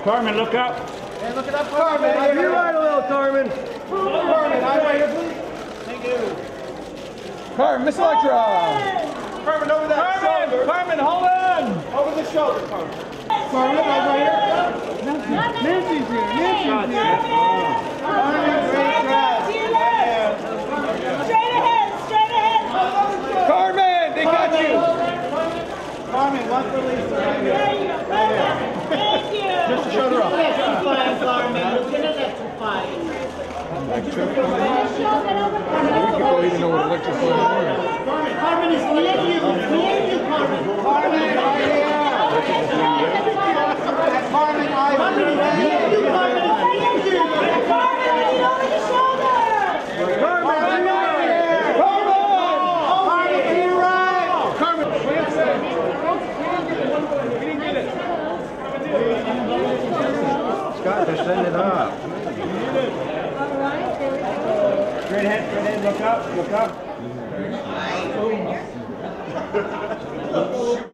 Carmen, look up. Hey, look it up, Carmen. You're right a little, Carmen. Carmen, I'm right here, please. Thank you. Carmen, Miss Electra. Carmen, over that shoulder. Carmen, hold on. Over the shoulder, Carmen. Carmen, I'm right here. Nancy's here. Nancy's here. Carmen, great dress. Straight ahead, straight ahead. Carmen, they got you. Carmen, one for Lisa. Right here. There you go. Thank you. Just to show her up. Electrifying, Carmen. Look at electrifying. We could even know what electrifying is. Carmen is near you. Near you, Carmen. Carmen, right here. Carmen, I Carmen is near you, Carmen. Thank you. Carmen, lean over the shoulder. Carmen, right here. Carmen, to your right. Carmen, wait a second. We didn't get it. Scott, just send it up. Straight ahead, look up, look up.